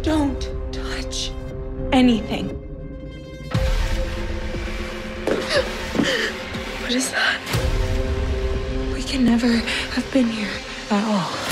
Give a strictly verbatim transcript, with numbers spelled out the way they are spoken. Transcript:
Don't touch anything. What is that? We can never have been here at all.